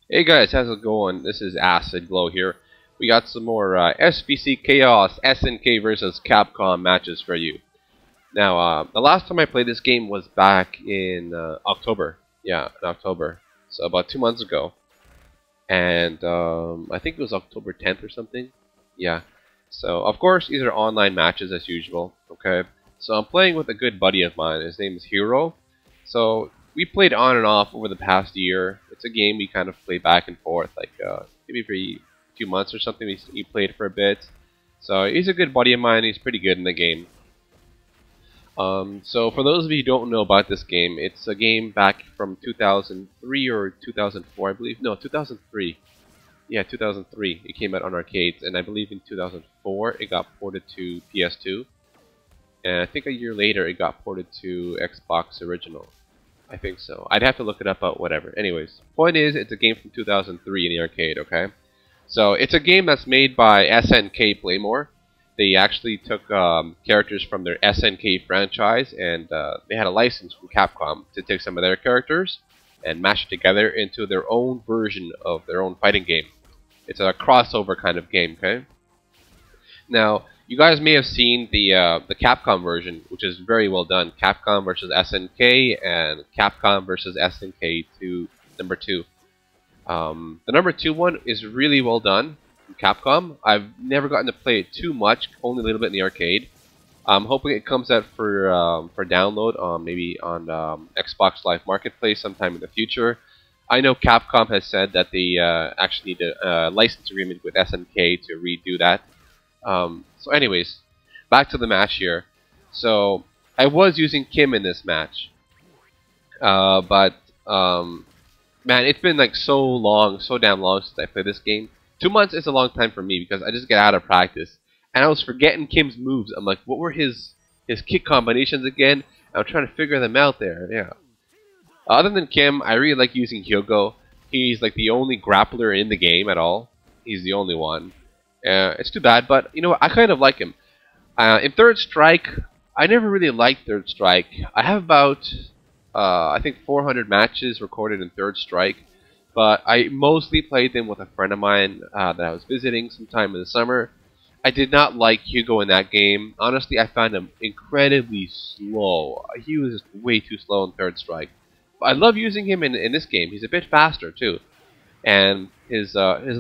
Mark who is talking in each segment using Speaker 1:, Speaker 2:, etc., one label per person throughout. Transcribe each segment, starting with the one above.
Speaker 1: Hey guys, how's it going? This is AcidGlow here. We got some more SvC Chaos SNK versus Capcom matches for you. Now, the last time I played this game was back in October. Yeah, in October. So about 2 months ago. And I think it was October 10th or something. Yeah. So, of course, these are online matches as usual. Okay. So I'm playing with a good buddy of mine. His name is Hiro. So we played on and off over the past year. It's a game we kind of play back and forth, like maybe every few months or something. We played for a bit. So he's a good buddy of mine. He's pretty good in the game. So for those of you who don't know about this game, it's a game back from 2003 or 2004, I believe. No, 2003. Yeah, 2003. It came out on arcades, and I believe in 2004 it got ported to PS2. And I think a year later it got ported to Xbox Original. I think so. I'd have to look it up, but whatever. Anyways, point is, it's a game from 2003 in the arcade, okay? So, it's a game that's made by SNK Playmore. They actually took characters from their SNK franchise, and they had a license from Capcom to take some of their characters and mash it together into their own version of their own fighting game. It's a crossover kind of game, okay? Now, you guys may have seen the Capcom version, which is very well done. Capcom versus SNK and Capcom versus SNK number 2. The number 2 one is really well done from Capcom. I've never gotten to play it too much, only a little bit in the arcade. I'm hoping it comes out for download, maybe on Xbox Live Marketplace sometime in the future. I know Capcom has said that they actually need a license agreement with SNK to redo that. So anyways, back to the match here. So, I was using Kim in this match. But man, it's been like so damn long since I played this game. 2 months is a long time for me because I just get out of practice. And I was forgetting Kim's moves. I'm like, what were his kick combinations again? I'm trying to figure them out there, yeah. Other than Kim, I really like using Hiro. He's like the only grappler in the game at all. He's the only one. It's too bad, but you know what? I kind of like him. In Third Strike, I never really liked Third Strike. I have about, I think 400 matches recorded in Third Strike, but I mostly played them with a friend of mine that I was visiting sometime in the summer. I did not like Hugo in that game. Honestly, I found him incredibly slow. He was just way too slow in Third Strike. But I love using him in this game. He's a bit faster too, and his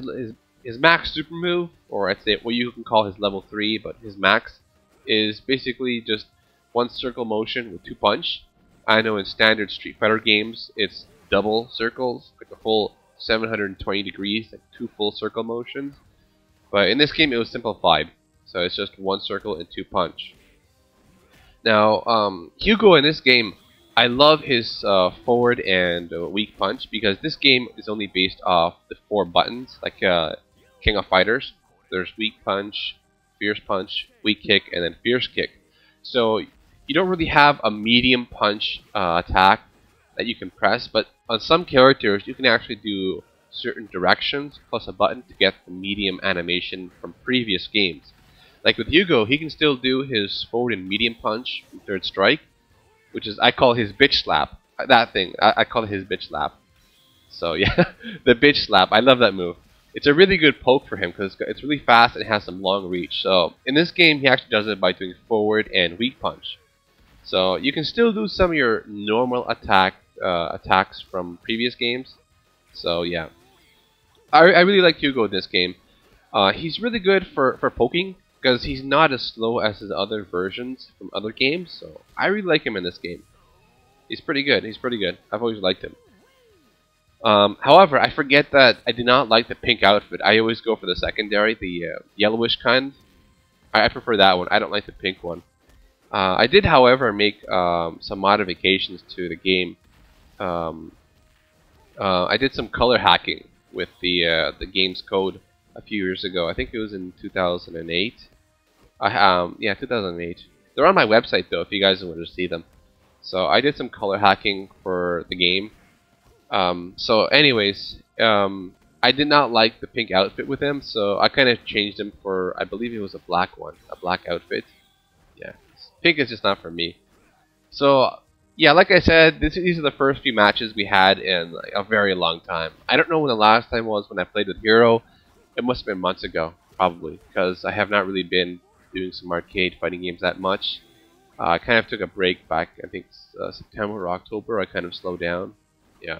Speaker 1: max super move, or I'd say what you can call his level 3, but his max, is basically just one circle motion with 2 punch. I know in standard Street Fighter games, it's double circles, like a full 720 degrees, like 2 full circle motions. But in this game, it was simplified, so it's just 1 circle and 2 punch. Now, Hugo in this game, I love his forward and weak punch, because this game is only based off the 4 buttons, like King of Fighters. There's weak punch, fierce punch, weak kick, and then fierce kick. So you don't really have a medium punch attack that you can press, but on some characters you can actually do certain directions plus a button to get the medium animation from previous games. Like with Hugo, he can still do his forward and medium punch from Third Strike, which is, I call his bitch slap. That thing, I call it his bitch slap. So yeah, the bitch slap, I love that move. It's a really good poke for him because it's really fast and has some long reach. So in this game, he actually does it by doing forward and weak punch. So you can still do some of your normal attacks from previous games. So yeah, I really like Hugo in this game. He's really good for poking because he's not as slow as his other versions from other games. So I really like him in this game. He's pretty good. He's pretty good. I've always liked him. However, I forget that I do not like the pink outfit. I always go for the secondary, the yellowish kind. I prefer that one. I don't like the pink one. I did, however, make some modifications to the game. I did some color hacking with the game's code a few years ago. I think it was in 2008. Yeah, 2008. They're on my website though, if you guys want to see them. So I did some color hacking for the game. So anyways, I did not like the pink outfit with him, so I kind of changed him for, I believe it was a black one, a black outfit. Yeah, pink is just not for me. So Yeah, like I said, these are the first few matches we had in like, a very long time. I don't know when the last time was when I played with Hiro. It must have been months ago, probably, because I have not really been doing some arcade fighting games that much. I kind of took a break back, I think September or October. I kind of slowed down. Yeah.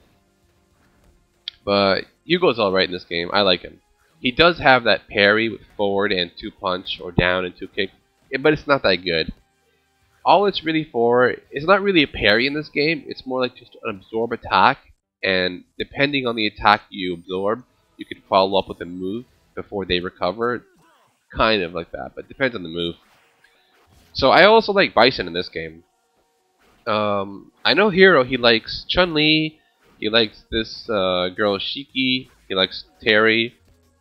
Speaker 1: But Yugo's alright in this game. I like him. He does have that parry with forward and 2 punch or down and 2 kick, but it's not that good. All it's really for is not really a parry in this game. It's more like just an absorb attack, and depending on the attack you absorb, you can follow up with a move before they recover. Kind of like that, but it depends on the move. So I also like Bison in this game. I know Hiro, he likes Chun-Li, he likes this girl Shiki, he likes Terry.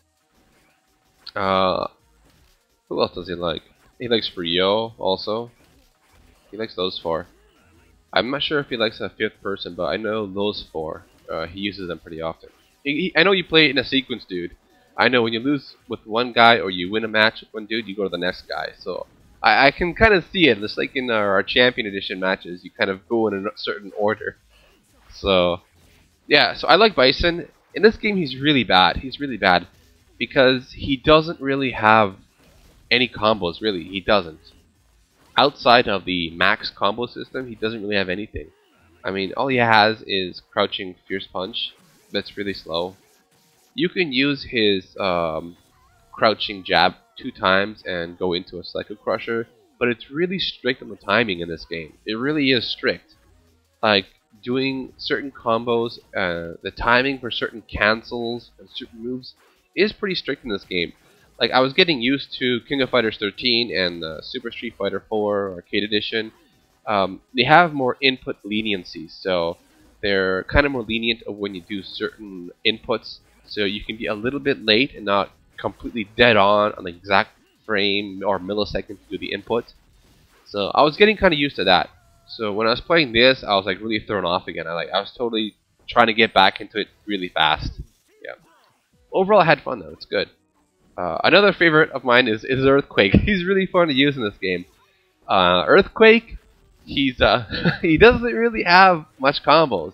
Speaker 1: Who else does he like? He likes Ryo also. He likes those 4. I'm not sure if he likes a 5th person, but I know those 4. He uses them pretty often. I know you play it in a sequence, dude. I know when you lose with one guy or you win a match with one dude, you go to the next guy. So I can kind of see it. Just like in our Champion Edition matches, you kind of go in a certain order. So yeah, so I like Bison. In this game, he's really bad. He's really bad because he doesn't really have any combos. Really, he doesn't. Outside of the max combo system, he doesn't really have anything. I mean, all he has is crouching fierce punch. That's really slow. You can use his crouching jab 2 times and go into a Psycho Crusher, but it's really strict on the timing in this game. It really is strict. Like, doing certain combos, the timing for certain cancels and certain moves is pretty strict in this game. Like, I was getting used to King of Fighters 13 and Super Street Fighter 4 Arcade Edition. They have more input leniency, so they're kind of more lenient of when you do certain inputs. So you can be a little bit late and not completely dead on the exact frame or millisecond to do the input. So I was getting kind of used to that. So when I was playing this, I was like really thrown off again. I was totally trying to get back into it really fast. Yeah. Overall, I had fun though. It's good. Another favorite of mine is Earthquake. He's really fun to use in this game. Earthquake, he doesn't really have much combos.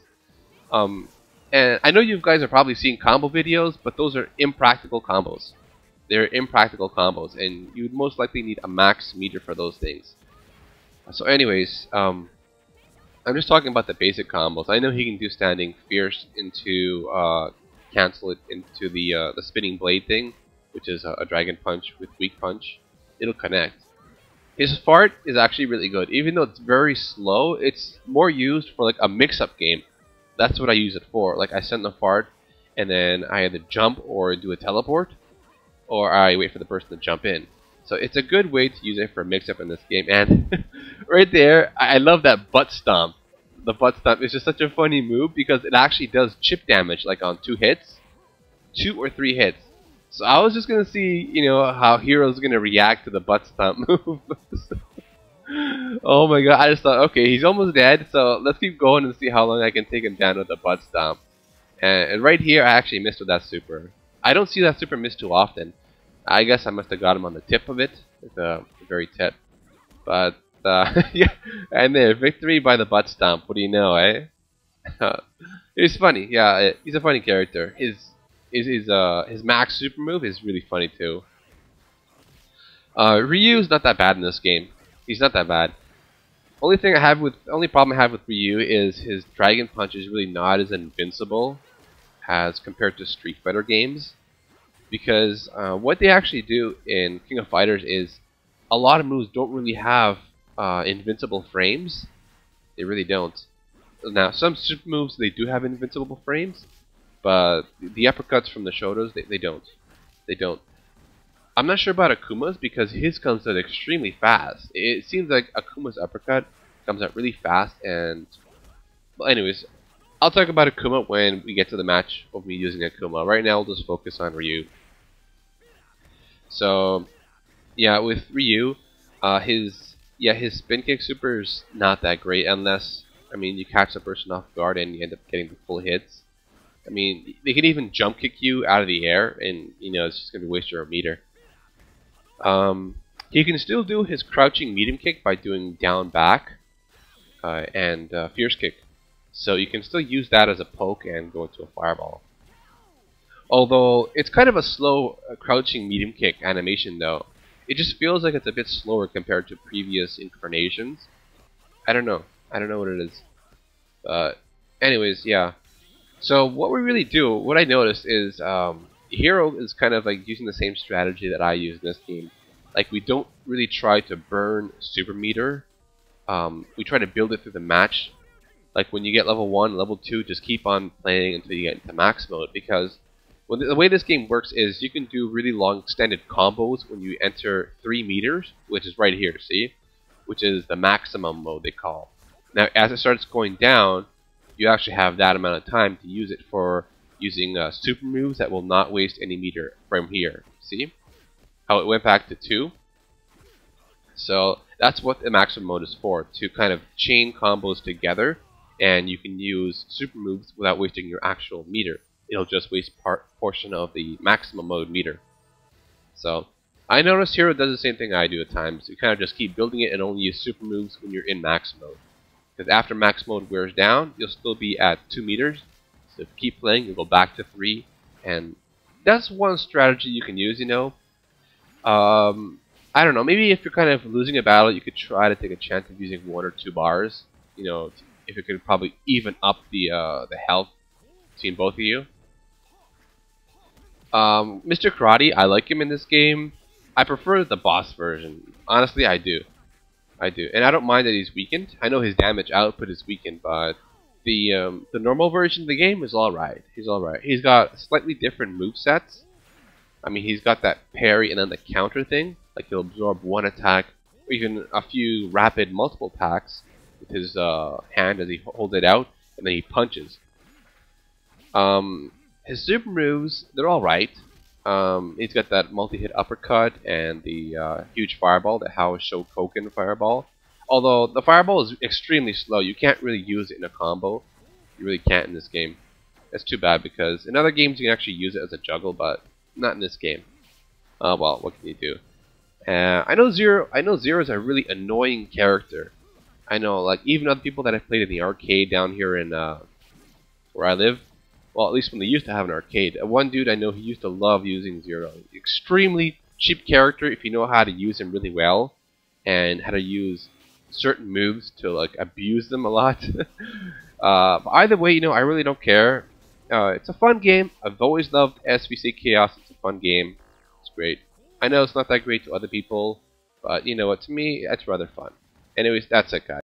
Speaker 1: And I know you guys are probably seeing combo videos, but those are impractical combos. They're impractical combos, and you'd most likely need a max meter for those things. So anyways, I'm just talking about the basic combos. I know he can do standing fierce into cancel it into the spinning blade thing, which is a dragon punch with weak punch. It'll connect. His fart is actually really good. Even though it's very slow, it's more used for like a mix-up game. That's what I use it for. Like, I send the fart, and then I either jump or do a teleport, or I wait for the person to jump in. So it's a good way to use it for a mix-up in this game. And right there, I love that butt stomp. The butt stomp is just such a funny move because it actually does chip damage, like on 2 hits, 2 or 3 hits. So I was just gonna see, you know, how Hiro's gonna react to the butt stomp move. Oh my god, I just thought, okay, he's almost dead, so let's keep going and see how long I can take him down with the butt stomp. And right here, I actually missed with that super. I don't see that super miss too often. I guess I must have got him on the tip of it, at the very tip. But, yeah, and there, victory by the butt stomp, what do you know, eh? It's funny, yeah, he's a funny character. His max super move is really funny too. Ryu's not that bad in this game. He's not that bad. Only problem I have with Ryu is his dragon punch is really not as invincible as compared to Street Fighter games. Because what they actually do in King of Fighters is a lot of moves don't really have invincible frames. They really don't. Now, some super moves, they do have invincible frames, but the uppercuts from the Shotos, they don't. They don't. I'm not sure about Akuma's because his comes out extremely fast. It seems like Akuma's uppercut comes out really fast, and well, anyways, I'll talk about Akuma when we get to the match of me using Akuma. Right now, we'll just focus on Ryu. So, yeah, with Ryu, his spin kick super is not that great unless, I mean, you catch the person off guard and you end up getting the full hits. I mean, they can even jump kick you out of the air, and you know it's just gonna waste your meter. He can still do his crouching medium kick by doing down back, and Fierce Kick. So you can still use that as a poke and go into a fireball. Although it's kind of a slow crouching medium kick animation though. It just feels like it's a bit slower compared to previous incarnations. I don't know. I don't know what it is. Anyways, yeah. So what we really do, what I noticed is Hiro is kind of like using the same strategy that I use in this game. Like we don't really try to burn super meter. We try to build it through the match. Like when you get level 1, level 2, just keep on playing until you get into max mode, because the way this game works is you can do really long extended combos when you enter 3 meters, which is right here, see? Which is the maximum mode they call. Now as it starts going down, you actually have that amount of time to use it for using super moves that will not waste any meter from here. See? How it went back to 2? So that's what the maximum mode is for, to kind of chain combos together, and you can use super moves without wasting your actual meter. It'll just waste portion of the maximum mode meter. So I noticed Hiro does the same thing I do at times. You kind of just keep building it and only use super moves when you're in max mode. Because after max mode wears down, you'll still be at 2 meters. So if you keep playing, you'll go back to 3. And that's one strategy you can use, you know. I don't know, maybe if you're kind of losing a battle, you could try to take a chance of using 1 or 2 bars. You know, if it could probably even up the health between both of you. Mr. Karate, I like him in this game. I prefer the boss version. Honestly, I do. I do. And I don't mind that he's weakened. I know his damage output is weakened, but the normal version of the game is alright. He's alright. He's got slightly different movesets. I mean, he's got that parry and then the counter thing. Like he'll absorb 1 attack, or even a few rapid multiple attacks with his hand as he holds it out, and then he punches. His super moves, they're alright. He's got that multi-hit uppercut and the huge fireball, the How Shokoken fireball. Although the fireball is extremely slow, you can't really use it in a combo. You really can't in this game. That's too bad, because in other games you can actually use it as a juggle, but not in this game. Well, what can you do? I know Zero is a really annoying character. I know, like, even other people that have played in the arcade down here in where I live, well, at least when they used to have an arcade, one dude I know, he used to love using Zero. Extremely cheap character if you know how to use him really well, and how to use certain moves to, like, abuse them a lot. But either way, you know, I really don't care. It's a fun game. I've always loved SvC Chaos. It's a fun game. It's great. I know it's not that great to other people, but you know what, to me, it's rather fun. Anyways, that's it, guys.